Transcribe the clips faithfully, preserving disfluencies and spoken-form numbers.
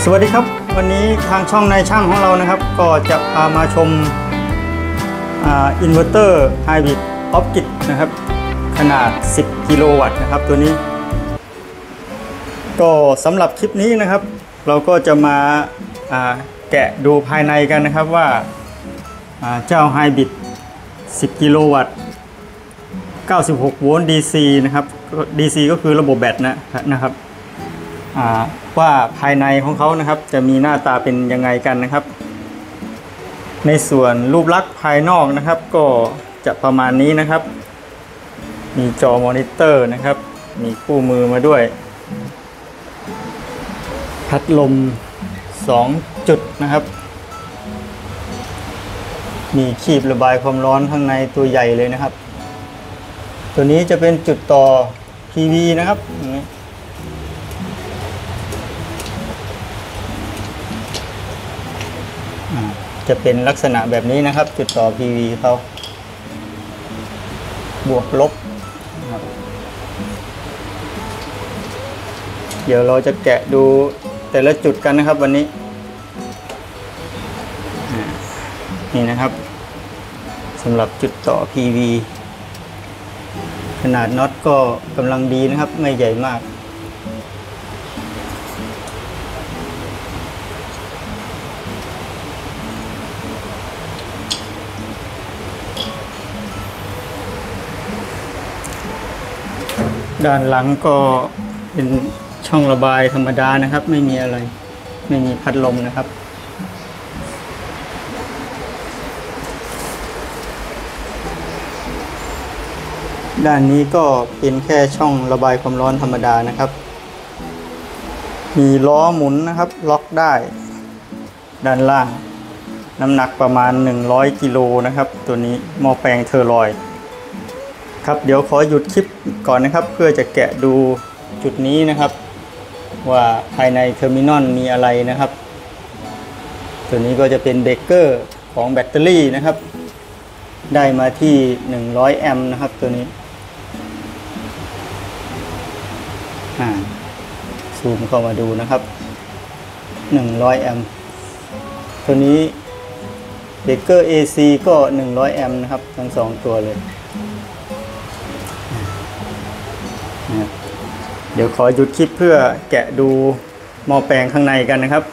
สวัสดีครับวันนี้ทางช่องนายช่างของเรานะครับก็จะพามาชมอินเวอร์เตอร์ไฮบริดออฟกิดนะครับขนาดสิบกิโลวัตต์นะครับตัวนี้ก็สำหรับคลิปนี้นะครับเราก็จะมาแกะดูภายในกันนะครับว่าเจ้าไฮบริดสิบกิโลวัตต์เก้าสิบหกโวลต์ ดี ซี นะครับ ดี ซี ก็คือระบบแบตนะนะครับว่าภายในของเขานะครับจะมีหน้าตาเป็นยังไงกันนะครับในส่วนรูปลักษณ์ภายนอกนะครับก็จะประมาณนี้นะครับมีจอมอนิเตอร์นะครับมีคู่มือมาด้วยพัดลมสองจุดนะครับมีคีบระบายความร้อนข้างในตัวใหญ่เลยนะครับตัวนี้จะเป็นจุดต่อ พี วี นะครับจะเป็นลักษณะแบบนี้นะครับจุดต่อ พี วี เขาบวกลบนะครับเดี๋ยวเราจะแกะดูแต่ละจุดกันนะครับวันนี้นี่นะครับสำหรับจุดต่อ พี วี ขนาดน็อตก็กำลังดีนะครับไม่ใหญ่มากด้านหลังก็เป็นช่องระบายธรรมดานะครับไม่มีอะไรไม่มีพัดลมนะครับด้านนี้ก็เป็นแค่ช่องระบายความร้อนธรรมดานะครับมีล้อหมุนนะครับล็อกได้ด้านล่างน้ำหนักประมาณหนึ่งร้อยกิโลนะครับตัวนี้หม้อแปลงเทอร์ลอยด์ครับเดี๋ยวขอหยุดคลิปก่อนนะครับเพื่อจะแกะดูจุดนี้นะครับว่าภายในเทอร์มินอลมีอะไรนะครับตัวนี้ก็จะเป็นเบรกเกอร์ของแบตเตอรี่นะครับได้มาที่หนึ่งร้อยแอมป์นะครับตัวนี้อ่าซูมเข้ามาดูนะครับหนึ่งร้อยแอมป์ตัวนี้เบรกเกอร์ เอ ซี ก็หนึ่งร้อยแอมป์นะครับทั้งสองตัวเลยเดี๋ยวขอหยุดคลิปเพื่อแกะดูหม้อแปลงข้างในกันนะครับ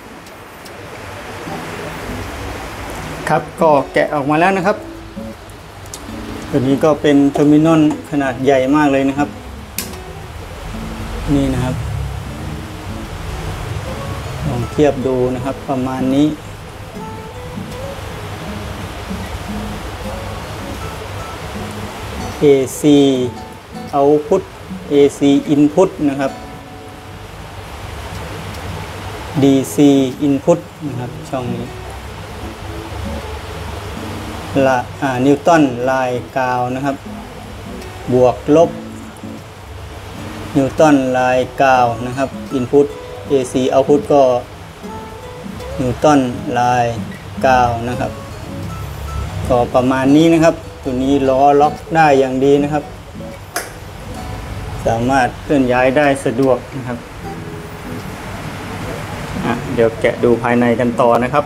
ครับก็แกะออกมาแล้วนะครับตัวนี้ก็เป็นเทอร์มินอลขนาดใหญ่มากเลยนะครับนี่นะครับลองเทียบดูนะครับประมาณนี้เอ ซี Output เอ ซี Input นะครับ ดี ซี Input นะครับช่องนี้ละอ่านิวตันลายกาวนะครับบวกลบนิวตันลายกาวนะครับ Input เอ ซี Output ก็นิวตันลายกาวนะครับก็ประมาณนี้นะครับตัวนี้ล้อล็อกได้อย่างดีนะครับสามารถเคลื่อนย้ายได้สะดวกนะครับอ่ะเดี๋ยวแกะดูภายในกันต่อนะครับ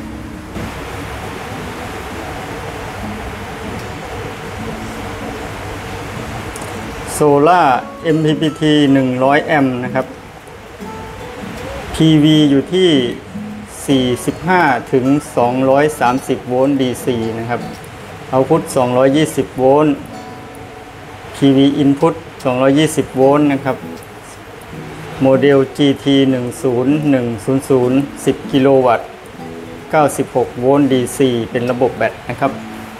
โซล่า เอ็ม พี พี ที หนึ่งร้อยแอมป์นะครับ พี วี อยู่ที่สี่สิบห้าถึงสองร้อยสามสิบโวลต์ ดี ซี นะครับเอาพุทสองร้อยยี่สิบโวลต์ พี วี Input สองร้อยยี่สิบโวลต์นะครับโมเดล จี ที หนึ่งศูนย์หนึ่งศูนย์ศูนย์ สิบกิโลวัตต์เก้าสิบหกโวลต์ ดี ซี เป็นระบบแบตนะครับ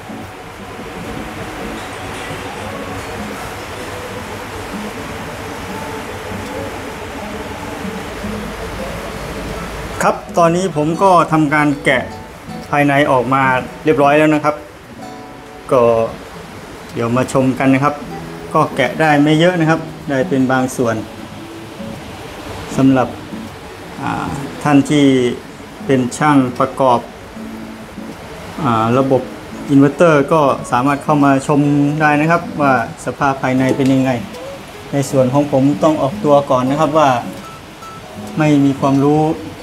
ครับตอนนี้ผมก็ทำการแกะภายในออกมาเรียบร้อยแล้วนะครับก็เดี๋ยวมาชมกันนะครับก็แกะได้ไม่เยอะนะครับได้เป็นบางส่วนสำหรับท่านที่เป็นช่างประกอบระบบอินเวอร์เตอร์ก็สามารถเข้ามาชมได้นะครับว่าสภาพภายในเป็นยังไงในส่วนของผมต้องออกตัวก่อนนะครับว่า ไม่มีความรู้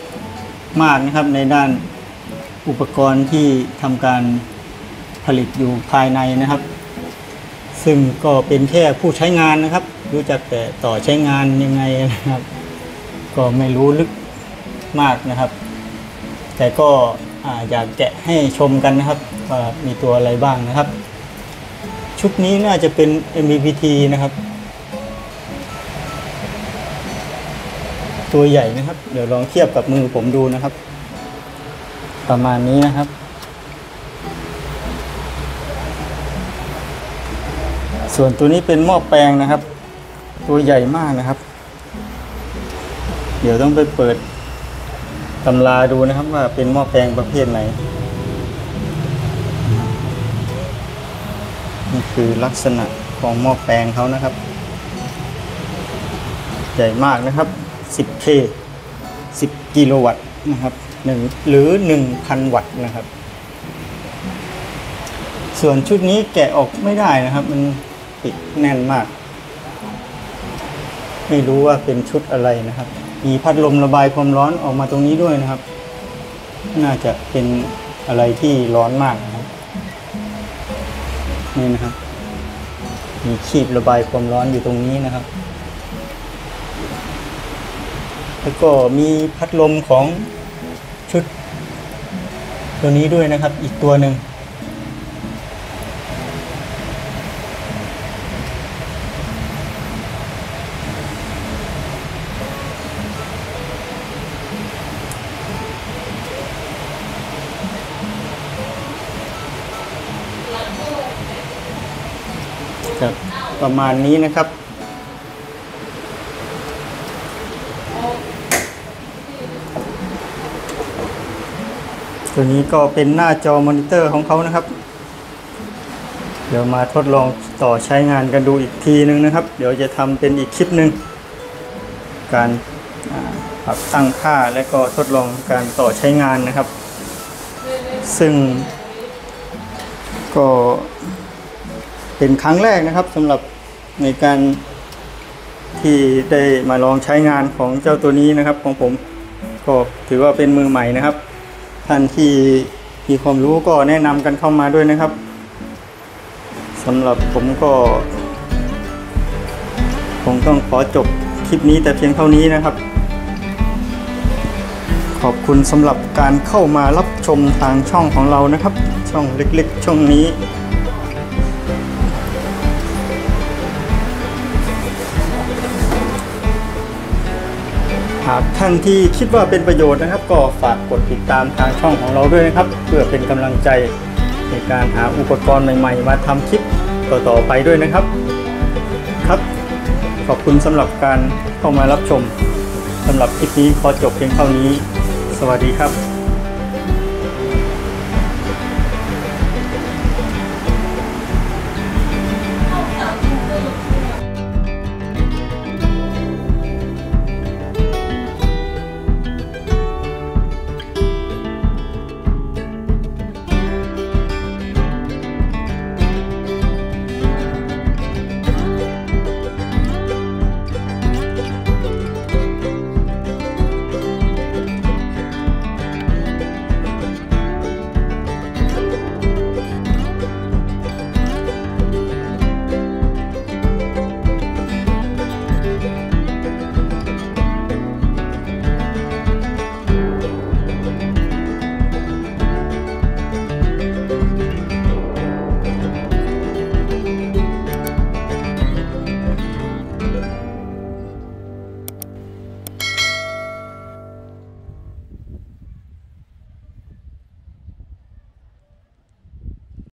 มากนะครับในด้านอุปกรณ์ที่ทำการผลิตอยู่ภายในนะครับซึ่งก็เป็นแค่ผู้ใช้งานนะครับรู้จักแต่ต่อใช้งานยังไงนะครับก็ไม่รู้ลึกมากนะครับแต่ก็อยากแกะให้ชมกันนะครับว่ามีตัวอะไรบ้างนะครับชุดนี้น่าจะเป็น เอ็ม วี พี ที นะครับตัวใหญ่นะครับเดี๋ยวลองเทียบกับมือผมดูนะครับประมาณนี้นะครับส่วนตัวนี้เป็นหม้อแปลงนะครับตัวใหญ่มากนะครับเดี๋ยวต้องไปเปิดตำราดูนะครับว่าเป็นหม้อแปลงประเภทไหนนี่คือลักษณะของหม้อแปลงเขานะครับใหญ่มากนะครับ สิบ เค สิบ กิโลวัตต์นะครับหนึ่งหรือ หนึ่งพัน วัตต์นะครับส่วนชุดนี้แกะออกไม่ได้นะครับมันปิดแน่นมากไม่รู้ว่าเป็นชุดอะไรนะครับมีพัดลมระบายความร้อนออกมาตรงนี้ด้วยนะครับน่าจะเป็นอะไรที่ร้อนมากนะครับนี่นะครับมีคีบระบายความร้อนอยู่ตรงนี้นะครับแล้วก็มีพัดลมของชุดตัวนี้ด้วยนะครับอีกตัวหนึ่งครับประมาณนี้นะครับตัวนี้ก็เป็นหน้าจอมอนิเตอร์ของเขานะครับเดี๋ยวมาทดลองต่อใช้งานกันดูอีกทีนึงนะครับเดี๋ยวจะทำเป็นอีกคลิปหนึ่งการปรับตั้งค่าและก็ทดลองการต่อใช้งานนะครับซึ่งก็เป็นครั้งแรกนะครับสำหรับในการที่ได้มาลองใช้งานของเจ้าตัวนี้นะครับของผมก็ถือว่าเป็นมือใหม่นะครับท่านที่มีความรู้ก็แนะนำกันเข้ามาด้วยนะครับสำหรับผมก็คงต้องขอจบคลิปนี้แต่เพียงเท่านี้นะครับขอบคุณสำหรับการเข้ามารับชมทางช่องของเรานะครับช่องเล็กๆช่องนี้หากท่านที่คิดว่าเป็นประโยชน์นะครับก็ฝากกดติดตามทางช่องของเราด้วยนะครับเพื่อเป็นกำลังใจในการหาอุปกรณ์ใหม่ๆมาทำคลิปต่อๆไปด้วยนะครับครับขอบคุณสำหรับการเข้ามารับชมสำหรับคลิปนี้ขอจบเพียงเท่านี้สวัสดีครับ